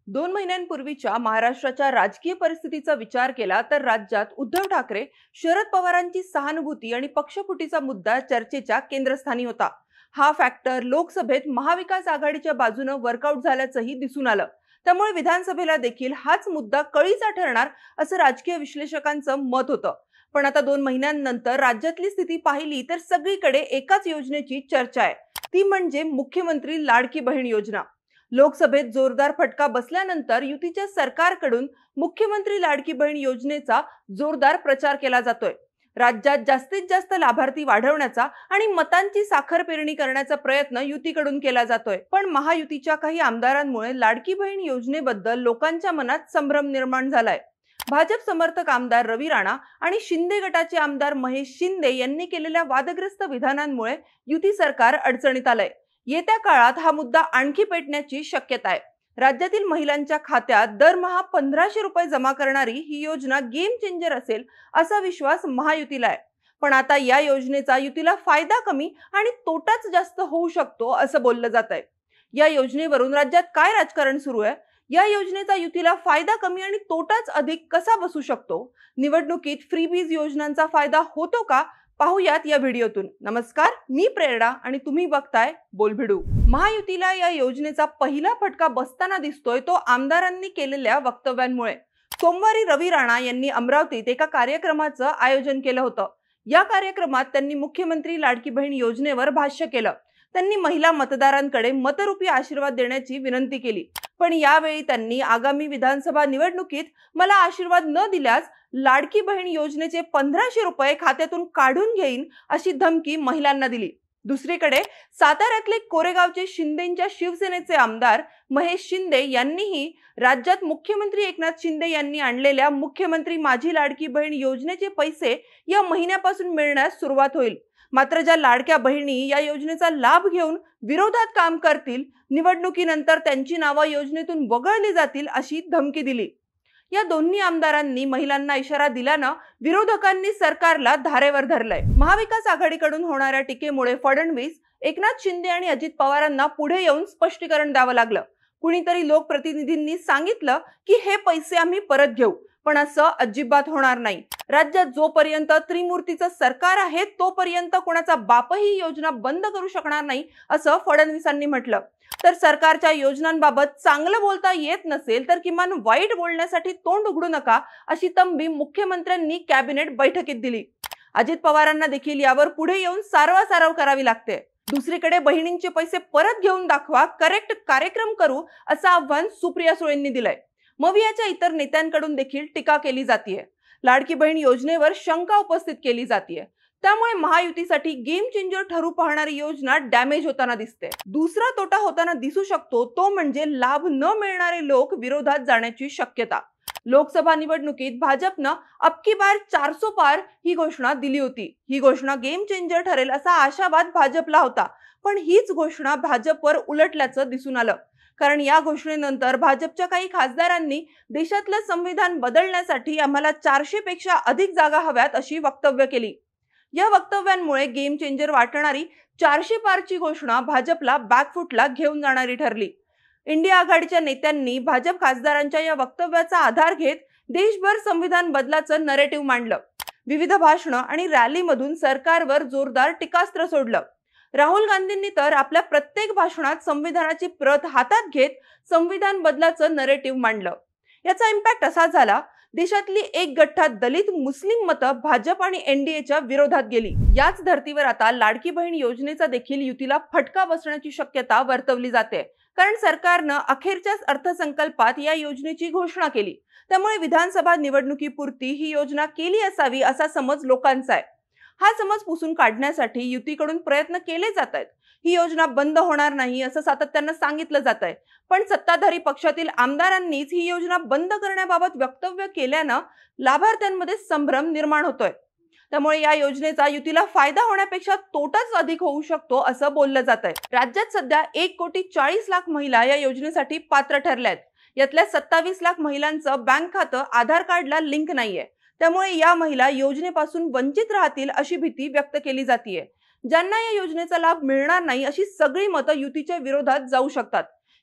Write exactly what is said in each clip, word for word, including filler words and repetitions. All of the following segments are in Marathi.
दोन महिन्यांपूर्वीच्या महाराष्ट्राच्या राजकीय परिस्थितीचा विचार केला तर राज्यात उद्धव ठाकरे, शरद पवारांची सहानुभूती आणि पक्षफुटीचा मुद्दा चर्चेच्या केंद्रस्थानी होता। हा फॅक्टर लोकसभेत महाविकास आघाडीच्या बाजूने वर्कआउट झाल्याचंही दिसून आलं। त्यामुळे विधानसभेला देखील हाच मुद्दा कळीचा ठरणार असं राजकीय विश्लेषकांचं मत होतं। पण आता दोन महिन्यांनंतर राज्यातली स्थिती पाहिली तर सगळीकडे एकाच योजनेची चर्चा आहे, ती म्हणजे मुख्यमंत्री लाडकी बहीण योजना। लोकसभेत जोरदार फटका बसल्यानंतर युतीच्या सरकारकडून मुख्यमंत्री लाडकी बहीण योजनेचा जोरदार प्रचार केला जातोय। राज्यात जास्तीत जास्त लाभार्थी वाढवण्याचा आणि मतांची साखर पेरणी करण्याचा प्रयत्न युतीकडून केला जातोय। पण महायुतीच्या काही आमदारांमुळे लाडकी बहीण योजनेबद्दल लोकांच्या मनात संभ्रम निर्माण झालाय। भाजप समर्थक आमदार रवी राणा आणि शिंदे गटाचे आमदार महेश शिंदे यांनी केलेल्या वादग्रस्त विधानांमुळे युती सरकार अडचणीत आलंय। येत्या काळात हा मुद्दा आणखी पेटण्याची शक्यता आहे। राज्यातील महिलांच्या खात्यात दरमहा पंधराशे रुपये जमा करणारी ही योजना गेम चेंजर असेल असा विश्वास महायुतीला आहे। पण आता या योजनेचा युतीला फायदा कमी आणि तोटाच जास्त होऊ शकतो असं बोललं जात आहे। या योजनेवरून राज्यात काय राजकारण सुरू आहे? या योजनेचा युतीला फायदा कमी आणि तोटाच अधिक कसा बसू शकतो? निवडणुकीत फ्रीबीज योजनांचा फायदा होतो का? पाहूयात या व्हिडिओतून। नमस्कार, मी प्रेरणा आणि तुम्ही बघताय बोलभिडू। महायुतीला या योजनेचा पहिला फटका बसताना दिसतोय तो आमदारांनी केलेल्या वक्तव्यांमुळे। सोमवारी रवी राणा यांनी अमरावतीत एका कार्यक्रमाचं आयोजन केलं होतं। या कार्यक्रमात त्यांनी मुख्यमंत्री लाडकी बहीण योजनेवर भाष्य केलं। त्यांनी महिला मतदारांकडे मतरूपी आशीर्वाद देण्याची विनंती केली। पण यावेळी त्यांनी आगामी विधानसभा निवडणुकीत मला आशीर्वाद न दिल्यास लाडकी बहीण योजनेचे पंधराशे रुपये खात्यातून काढून घेईन अशी धमकी महिलांना दिली। दुसरीकडे साताऱ्यातले कोरेगावचे शिंदेंच्या शिवसेनेचे आमदार महेश शिंदे यांनीही राज्यात मुख्यमंत्री एकनाथ शिंदे यांनी आणलेल्या मुख्यमंत्री माझी लाडकी बहीण योजनेचे पैसे या महिन्यापासून मिळण्यास सुरुवात होईल। मात्र ज्या लाडक्या बहिणी या योजनेचा लाभ घेऊन विरोधात काम करतील, निवडणुकीनंतर त्यांची नावं योजनेतून वगळली जातील अशी धमकी दिली। या दोन्ही आमदारांनी महिलांना इशारा दिल्यानं विरोधकांनी सरकारला धारेवर धरलंय। महाविकास आघाडीकडून होणाऱ्या टीकेमुळे फडणवीस, एकनाथ शिंदे आणि अजित पवारांना पुढे येऊन स्पष्टीकरण द्यावं लागलं। कुणीतरी लोकप्रतिनिधींनी सांगितलं की हे पैसे आम्ही परत घेऊ, पण असं अजिबात होणार नाही। राज्यात जोपर्यंत त्रिमूर्तीचं सरकार आहे तोपर्यंत कोणाचा बापही योजना बंद करू शकणार नाही असं फडणवीसांनी म्हटलं। तर सरकारच्या योजनांबाबत चांगलं बोलता येत नसेल तर किमान वाईट बोलण्यासाठी तोंड उघडू नका अशी तंबी मुख्यमंत्र्यांनी कॅबिनेट बैठकीत दिली। अजित पवारांना देखील यावर पुढे येऊन सारवासारव करावी लागते। दुसरीकडे बहिणींचे पैसे परत घेऊन दाखवा, करेक्ट कार्यक्रम करू असं आव्हान सुप्रिया सुळेंनी दिलंय। मवियाच्या इतर नेत्यांकडून देखील टीका केली जातीये। लाडकी बहीण योजनेवर शंका उपस्थित केली जातीये। त्यामुळे महायुतीसाठी गेम चेंजर ठरू पाहणारी योजना डॅमेज होताना दिसते। दुसरा तोटा होताना दिसू शकतो तो म्हणजे लाभ न मिळणारे लोक विरोधात जाण्याची शक्यता। लोकसभा निवडणुकीत भाजपनं अबकी बार चारसो पार ही घोषणा दिली होती। ही घोषणा गेम चेंजर ठरेल असा आशावाद भाजपला होता, पण हीच घोषणा भाजपवर उलटल्याचं दिसून आलं। कारण या घोषणेनंतर भाजपच्या काही खासदारांनी देशातलं संविधान बदलण्यासाठी आम्हाला चारशे पेक्षा अधिक जागा हव्यात अशी वक्तव्य केली। या वक्तव्यांमुळे गेम चेंजर वाटणारी चारशे पारची घोषणा भाजपला बॅकफुटला घेऊन जाणारी ठरली। इंडिया आघाडीच्या नेत्यांनी भाजप खासदारांच्या या वक्तव्याचा आधार घेत देशभर संविधान बदलाचं नरेटिव्ह मांडलं। विविध भाषणं आणि रॅलीमधून सरकारवर जोरदार टीकास्त्र सोडलं। राहुल गांधींनी तर आपल्या प्रत्येक भाषणात संविधानाची प्रत हातात घेत संविधान बदलाचं नरेटिव्ह मांडलं। याचा इम्पॅक्ट असा झाला, देशातली एक गठ्ठा दलित मुस्लिम मतं भाजप आणि एनडीएच्या विरोधात गेली। याच धर्तीवर आता लाडकी बहीण योजनेचा देखील युतीला फटका बसण्याची शक्यता वर्तवली जाते। कारण सरकारनं अखेरच्या अर्थसंकल्पात या योजनेची घोषणा केली। त्यामुळे विधानसभा निवडणुकीपुरती ही योजना केली असावी असा समज लोकांचा आहे। हा समज पुसून काढण्यासाठी युतीकडून प्रयत्न केले जात आहेत। ही योजना बंद होणार नाही असं सातत्यानं सांगितलं जात आहे, पण सत्ताधारी पक्षातील आमदारांनीच ही योजना बंद करण्याबाबत वक्तव्य केल्यानं लाभार्थ्यांमध्ये संभ्रम निर्माण होतोय। त्यामुळे या योजनेचा युतीला फायदा होण्यापेक्षा तोटाच अधिक होऊ शकतो असं बोललं जात आहे। राज्यात सध्या एक कोटी चाळीस लाख महिला या योजनेसाठी पात्र ठरल्या आहेत। यातल्या सत्तावीस लाख महिलांचं बँक खातं आधार कार्डला लिंक नाहीये। त्यामुळे या महिला योजनेपासून वंचित राहतील अशी भीती व्यक्त केली जातीये। ज्यांना या योजनेचा लाभ मिळणार नाही अशी सगळी मतं युतीच्या विरोधात जाऊ शकतात।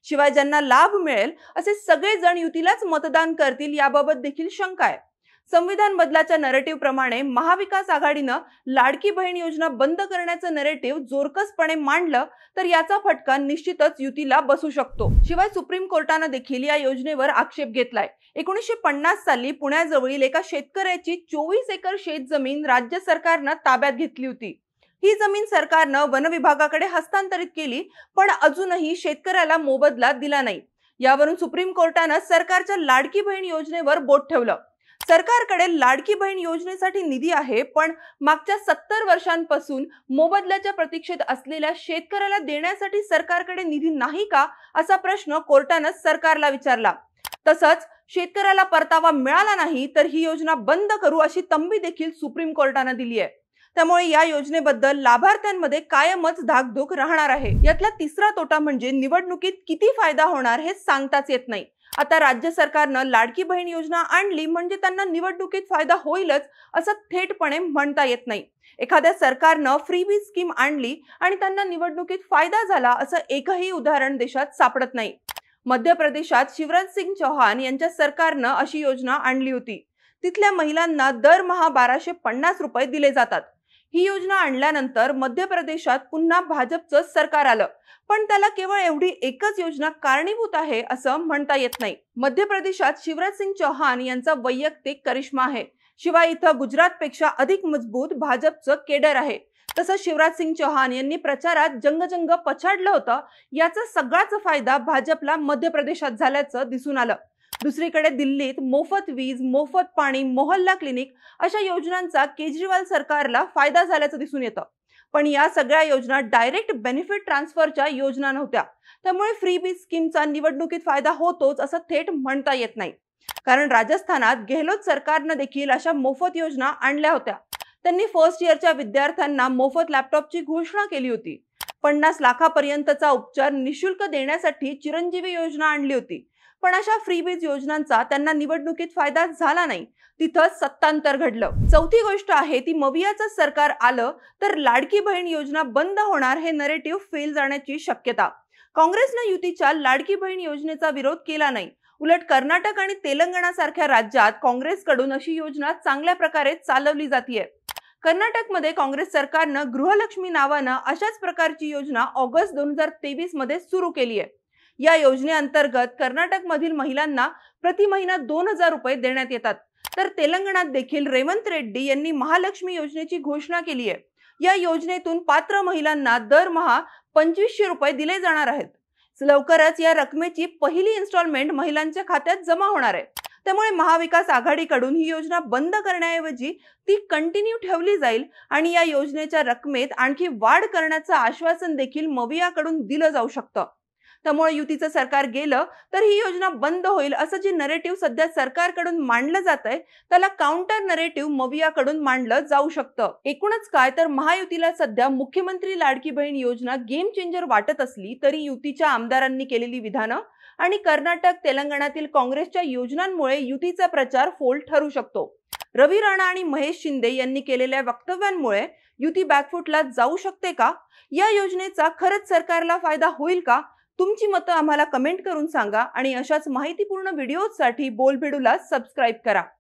शिवाय ज्यांना लाभ मिळेल असे सगळे जण युतीलाच मतदान करतील याबाबत देखील शंका आहे. संविधान बदलाच्या नरेटिव्ह प्रमाणे महाविकास आघाडीनं लाडकी बहीण योजना बंद करण्याचं नरेटिव्ह जोरकसपणे मांडलं तर याचा फटका निश्चितच युतीला बसू शकतो. शिवाय सुप्रीम कोर्टानं देखील या योजनेवर आक्षेप घेतलाय. एकोणीसशे पन्नास साली पुण्याजवळील एका शेतकऱ्याची चोवीस एकर शेत जमीन राज्य सरकारनं ताब्यात घेतली होती. ही जमीन सरकारनं वन विभागाकडे हस्तांतरित केली, पण अजूनही शेतकऱ्याला मोबदला दिला नाही. यावरून सुप्रीम कोर्टानं सरकारच्या लाडकी बहीण योजनेवर बोट ठेवलं. सरकारकडे लाडकी बहीण योजनेसाठी निधी आहे, पण मागच्या सत्तर वर्षांपासून मोबदल्याच्या प्रतीक्षेत असलेल्या शेतकऱ्याला देण्यासाठी सरकारकडे निधी नाही का, असा प्रश्न कोर्टानं सरकारला विचारला. तसंच शेतकऱ्याला परतावा मिळाला नाही तर ही योजना बंद करू अशी तंबी देखील सुप्रीम कोर्टानं दिली आहे. त्यामुळे या योजनेबद्दल लाभार्थ्यांमध्ये कायमच धाकधूक राहणार आहे. यातला तिसरा तोटा म्हणजे निवडणुकीत किती फायदा होणार हे सांगताच येत नाही. आता राज्य सरकारनं लाडकी बहीण योजना आणली म्हणजे त्यांना निवडणुकीत फायदा होईलच असं थेटपणे म्हणता येत नाही. एखाद्या सरकारनं फ्रीबीज स्कीम आणली आणि त्यांना निवडणुकीत फायदा झाला असं एकही उदाहरण देशात सापडत नाही. मध्य प्रदेशात शिवराज सिंग चौहान यांच्या सरकारनं अशी योजना आणली होती. तिथल्या महिलांना दरमहा बाराशे पन्नास रुपये दिले जातात. ही योजना आणल्यानंतर मध्य प्रदेशात पुन्हा भाजपचं सरकार आलं, पण त्याला केवळ एवढी एकच योजना कारणीभूत आहे असं म्हणता येत नाही. मध्य प्रदेशात शिवराज सिंग चौहान यांचा वैयक्तिक करिश्मा आहे. शिवाय इथं गुजरातपेक्षा अधिक मजबूत भाजपचं केडर आहे. तसंच शिवराज सिंग चौहान यांनी प्रचारात जंगजंग पछाडलं होतं. याचा सगळाच फायदा भाजपला मध्य प्रदेशात झाल्याचं दिसून आलं. दुसरीकडे दिल्लीत मोफत वीज, मोफत पाणी, मोहल्ला क्लिनिक अशा योजनांचा केजरीवाल सरकारला फायदा झाल्याचं दिसून येतं. पण या सगळ्या योजना डायरेक्ट बेनिफिट ट्रान्सफरच्या योजना नव्हत्या. त्यामुळे फ्रीबीज स्कीमचा निवडणुकीत फायदा होतोच असं थेट म्हणता येत नाही. कारण राजस्थानात गेहलोत सरकारनं देखील अशा मोफत योजना आणल्या होत्या. त्यांनी फर्स्ट इयरच्या विद्यार्थ्यांना मोफत लॅपटॉपची घोषणा केली होती. पन्नास लाखापर्यंतचा उपचार निशुल्क देण्यासाठी चिरंजीवी योजना आणली होती. पण अशा फ्रीबीज योजनांचा त्यांना निवडणुकीत फायदा झाला नाही. तिथं सत्तांतर घडलं. चौथी गोष्ट आहे ती मवियाचं सरकार आलं तर लाडकी बहीण योजना बंद होणार हे नरेटिव्ह फेल जाण्याची शक्यता. काँग्रेसनं युतीच्या लाडकी बहीण योजनेचा विरोध केला नाही. उलट कर्नाटक आणि तेलंगणा सारख्या राज्यात काँग्रेसकडून अशी योजना चांगल्या प्रकारे चालवली जातीये. कर्नाटकमध्ये काँग्रेस सरकारनं गृहलक्ष्मी नावानं अशाच प्रकारची योजना ऑगस्ट दोन हजार तेवीस मध्ये सुरू केली आहे. या योजनेअंतर्गत कर्नाटकमधील महिलांना प्रति महिना दोन हजार रुपये देण्यात येतात. तर तेलंगणात देखील रेवंत रेड्डी यांनी महालक्ष्मी योजनेची घोषणा केली आहे. या योजनेतून पात्र महिलांना दरमहा पंचवीसशे रुपये दिले जाणार आहेत. लवकरच या रकमेची पहिली इन्स्टॉलमेंट महिलांच्या खात्यात जमा होणार आहे. त्यामुळे महाविकास आघाडीकडून ही योजना बंद करण्याऐवजी ती कंटिन्यू ठेवली जाईल आणि या योजनेच्या रकमेत आणखी वाढ करण्याचं आश्वासन देखील मवियाकडून दिलं जाऊ शकतं. त्यामुळे युतीचं सरकार गेलं तर ही योजना बंद होईल असं जे नरेटिव्ह सध्या सरकारकडून मांडलं जात आहे त्याला काउंटर नरेटिव्ह मवियाकडून मांडलं जाऊ शकतं. एकूणच काय तर महायुतीला सध्या मुख्यमंत्री लाडकी बहीण योजना गेम चेंजर वाटत असली तरी युतीच्या आमदारांनी केलेली विधानं आणि कर्नाटक तेलंगणातील काँग्रेसच्या योजनांमुळे युतीचा प्रचार फोल ठरू शकतो. रवी राणा आणि महेश शिंदे यांनी केलेल्या वक्तव्यांमुळे युती बॅकफुटला जाऊ शकते का? या योजनेचा खरंच सरकारला फायदा होईल का? तुमची मतं आम्हाला कमेंट करून सांगा आणि अशाच माहितीपूर्ण व्हिडिओसाठी बोलबिडूला सबस्क्राईब करा.